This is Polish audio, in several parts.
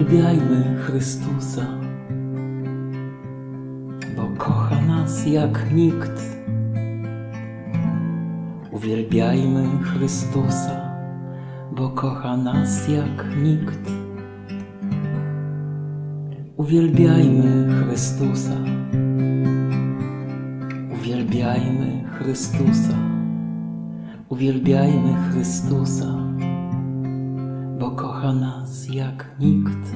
Uwielbiajmy Chrystusa, bo kocha nas jak nikt. Uwielbiajmy Chrystusa, bo kocha nas jak nikt. Uwielbiajmy Chrystusa, uwielbiajmy Chrystusa, uwielbiajmy Chrystusa, bo kocha nas jak nikt.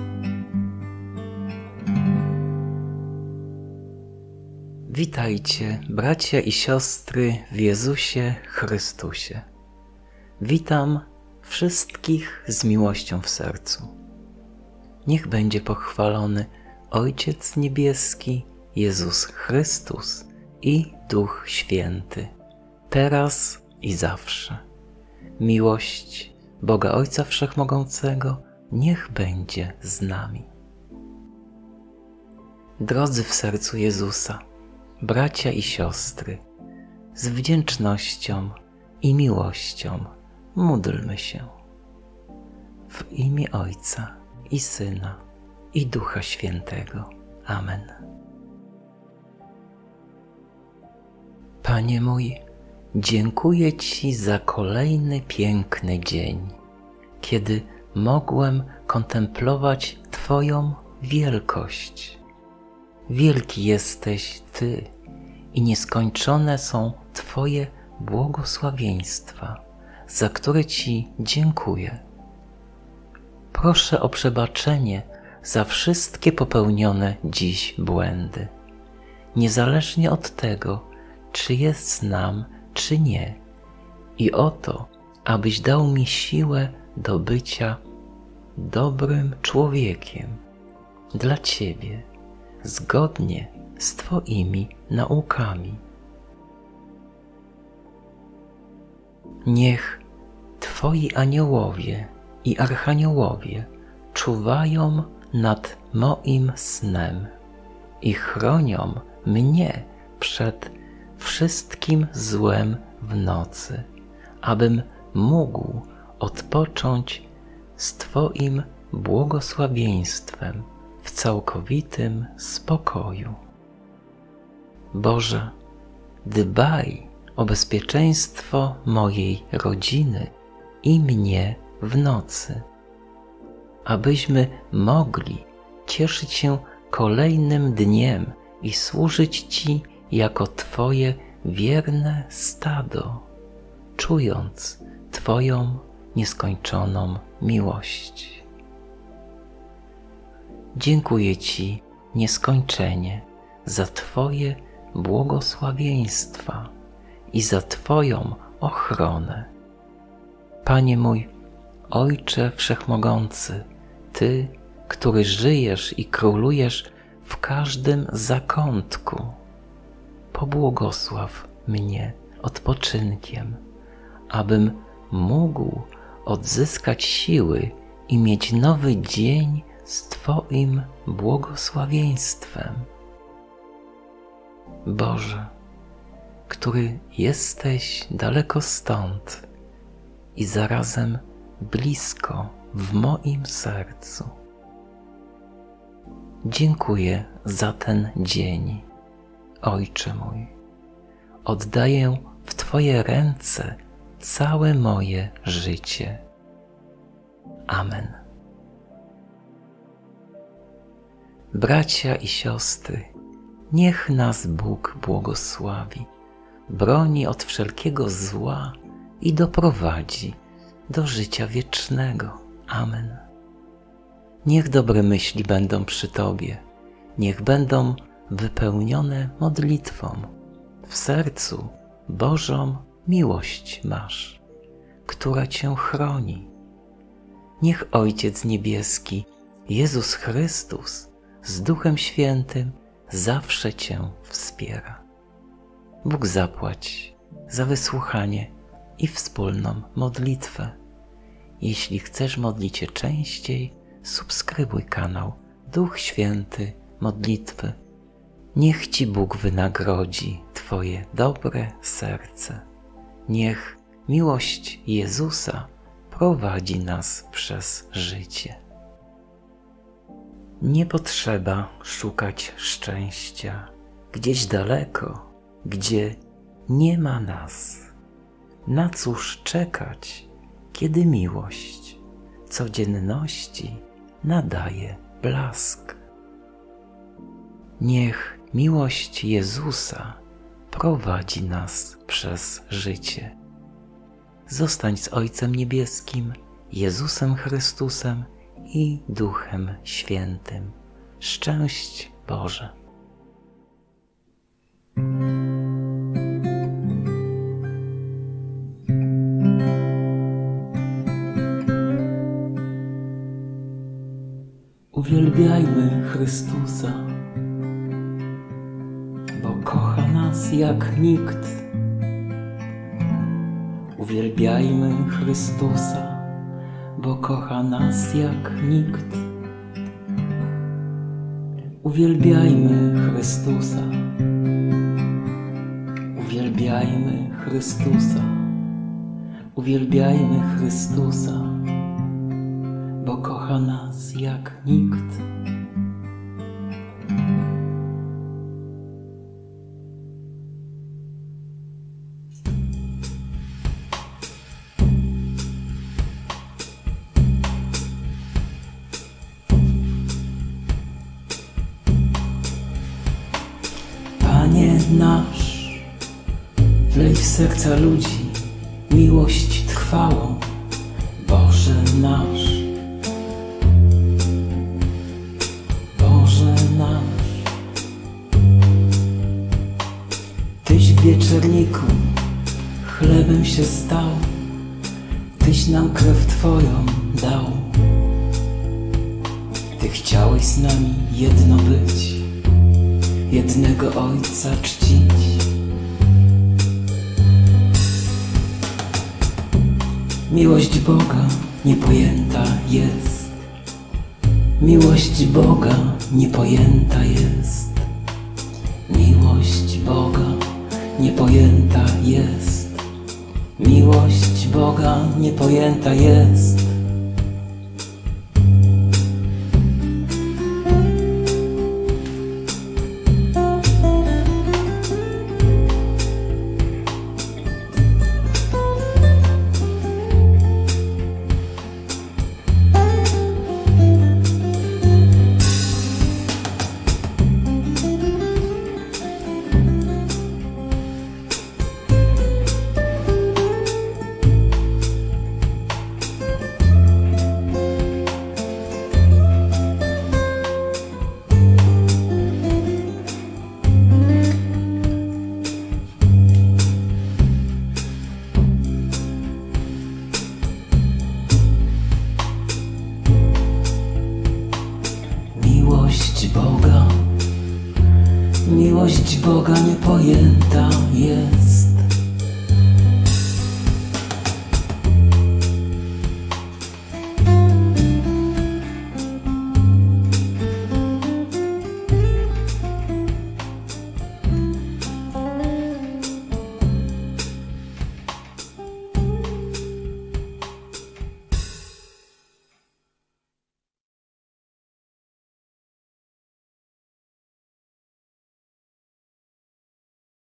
Witajcie, bracia i siostry w Jezusie Chrystusie. Witam wszystkich z miłością w sercu. Niech będzie pochwalony Ojciec Niebieski, Jezus Chrystus i Duch Święty, teraz i zawsze. Miłość Boga Ojca Wszechmogącego niech będzie z nami. Drodzy w sercu Jezusa, bracia i siostry, z wdzięcznością i miłością módlmy się. W imię Ojca i Syna i Ducha Świętego. Amen. Panie mój, dziękuję Ci za kolejny piękny dzień, kiedy mogłem kontemplować Twoją wielkość. Wielki jesteś Ty i nieskończone są Twoje błogosławieństwa, za które Ci dziękuję. Proszę o przebaczenie za wszystkie popełnione dziś błędy, niezależnie od tego, czy jest nam, czy nie, i o to, abyś dał mi siłę do bycia dobrym człowiekiem dla Ciebie, zgodnie z Twoimi naukami. Niech Twoi aniołowie i archaniołowie czuwają nad moim snem i chronią mnie przed wszystkim złem w nocy, abym mógł odpocząć z Twoim błogosławieństwem w całkowitym spokoju. Boże, dbaj o bezpieczeństwo mojej rodziny i mnie w nocy, abyśmy mogli cieszyć się kolejnym dniem i służyć Ci jako Twoje wierne stado, czując Twoją nieskończoną miłość. Dziękuję Ci nieskończenie za Twoje błogosławieństwa i za Twoją ochronę. Panie mój, Ojcze Wszechmogący, Ty, który żyjesz i królujesz w każdym zakątku, pobłogosław mnie odpoczynkiem, abym mógł odzyskać siły i mieć nowy dzień z Twoim błogosławieństwem. Boże, który jesteś daleko stąd i zarazem blisko w moim sercu. Dziękuję za ten dzień, Ojcze mój. Oddaję w Twoje ręce całe moje życie. Amen. Bracia i siostry, niech nas Bóg błogosławi, broni od wszelkiego zła i doprowadzi do życia wiecznego. Amen. Niech dobre myśli będą przy Tobie, niech będą wypełnione modlitwą. W sercu Bożą miłość masz, która Cię chroni. Niech Ojciec Niebieski, Jezus Chrystus, z Duchem Świętym zawsze Cię wspiera. Bóg zapłać za wysłuchanie i wspólną modlitwę. Jeśli chcesz modlić się częściej, subskrybuj kanał Duch Święty Modlitwy. Niech Ci Bóg wynagrodzi Twoje dobre serce. Niech miłość Jezusa prowadzi nas przez życie. Nie potrzeba szukać szczęścia gdzieś daleko, gdzie nie ma nas. Na cóż czekać, kiedy miłość codzienności nadaje blask? Niech miłość Jezusa prowadzi nas przez życie. Zostań z Ojcem Niebieskim, Jezusem Chrystusem i Duchem Świętym. Szczęść Boże. Uwielbiajmy Chrystusa, bo kocha nas jak nikt. Uwielbiajmy Chrystusa, bo kocha nas jak nikt. Uwielbiajmy Chrystusa. Uwielbiajmy Chrystusa. Uwielbiajmy Chrystusa, bo kocha nas jak nikt. Panie nasz, wlej w serca ludzi miłość trwałą. Boże nasz, Boże nasz, Tyś w wieczerniku chlebem się stał, Tyś nam krew Twoją dał. Ty chciałeś z nami jedno być, jednego Ojca czcić. Miłość Boga niepojęta jest. Miłość Boga niepojęta jest. Miłość Boga niepojęta jest. Miłość Boga niepojęta jest. Miłość Boga niepojęta jest.